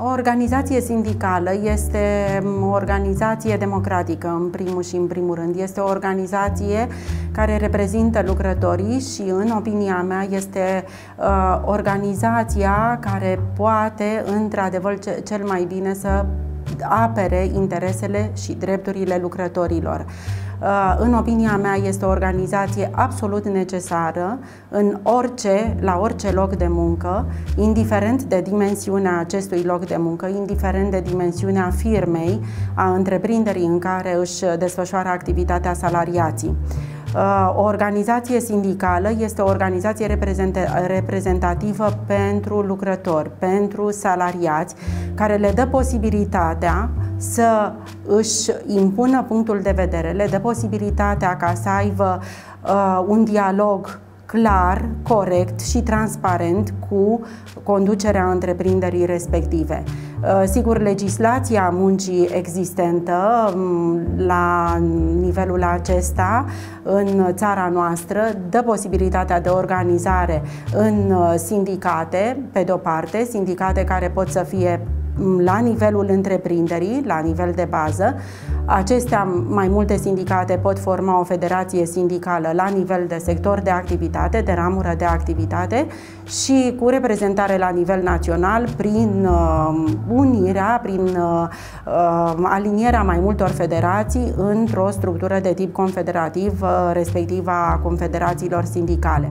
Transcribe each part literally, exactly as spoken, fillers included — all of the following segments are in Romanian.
O organizație sindicală este o organizație democratică, în primul și în primul rând. Este o organizație care reprezintă lucrătorii și, în opinia mea, este uh, organizația care poate, într-adevăr, cel mai bine să apere interesele și drepturile lucrătorilor. În opinia mea, este o organizație absolut necesară în orice, la orice loc de muncă, indiferent de dimensiunea acestui loc de muncă, indiferent de dimensiunea firmei, a întreprinderii în care își desfășoară activitatea salariații. O organizație sindicală este o organizație reprezentativă pentru lucrători, pentru salariați, care le dă posibilitatea să își impună punctul de vedere, le dă posibilitatea ca să aibă uh, un dialog clar, corect și transparent cu conducerea întreprinderii respective. Sigur, legislația muncii existentă la nivelul acesta în țara noastră dă posibilitatea de organizare în sindicate, pe de-o parte, sindicate care pot să fie la nivelul întreprinderii, la nivel de bază. Acestea, mai multe sindicate pot forma o federație sindicală la nivel de sector de activitate, de ramură de activitate și cu reprezentare la nivel național prin uh, unirea, prin uh, alinierea mai multor federații într-o structură de tip confederativ, uh, respectiv a confederațiilor sindicale.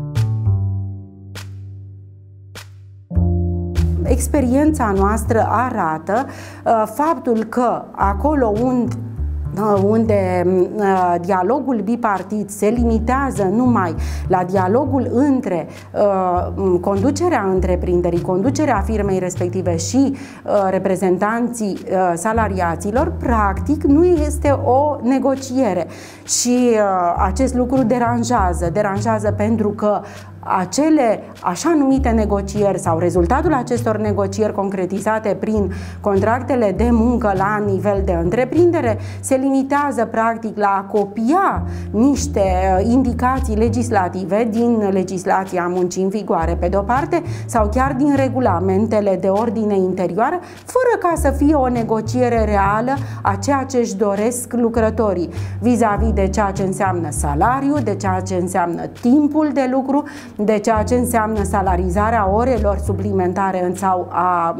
Experiența noastră arată uh, faptul că acolo unde unde uh, dialogul bipartit se limitează numai la dialogul între uh, conducerea întreprinderii, conducerea firmei respective și uh, reprezentanții uh, salariaților, practic nu este o negociere și uh, acest lucru deranjează, deranjează pentru că acele așa numite negocieri sau rezultatul acestor negocieri concretizate prin contractele de muncă la nivel de întreprindere se limitează practic la a copia niște indicații legislative din legislația muncii în vigoare pe de-o parte sau chiar din regulamentele de ordine interioară, fără ca să fie o negociere reală a ceea ce își doresc lucrătorii vis-a-vis de ceea ce înseamnă salariu, de ceea ce înseamnă timpul de lucru, de ceea ce înseamnă salarizarea orelor suplimentare sau a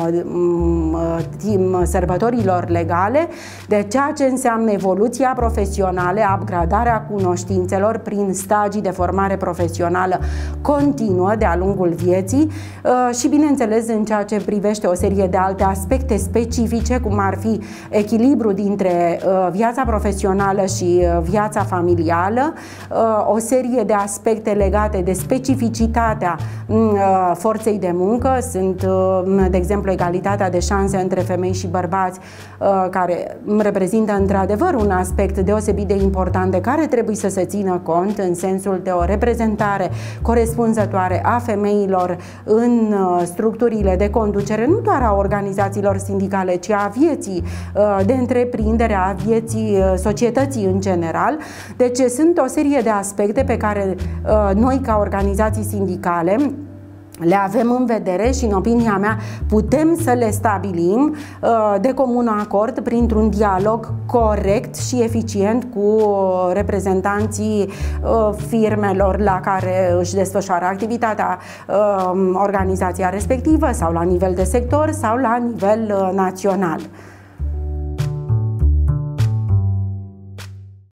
sărbătorilor legale, de ceea ce înseamnă evoluția profesională, upgradarea cunoștințelor prin stagii de formare profesională continuă de-a lungul vieții și, bineînțeles, în ceea ce privește o serie de alte aspecte specifice, cum ar fi echilibru dintre viața profesională și viața familială, o serie de aspecte legate de specificitatea forței de muncă, sunt, de exemplu, egalitatea de șanse între femei și bărbați, care reprezintă într-adevăr un aspect deosebit de important de care trebuie să se țină cont în sensul de o reprezentare corespunzătoare a femeilor în structurile de conducere, nu doar a organizațiilor sindicale, ci a vieții de întreprindere, a vieții societății în general. Deci sunt o serie de aspecte pe care noi, ca organizații sindicale, le avem în vedere și, în opinia mea, putem să le stabilim de comun acord printr-un dialog corect și eficient cu reprezentanții firmelor la care își desfășoară activitatea organizația respectivă sau la nivel de sector sau la nivel național.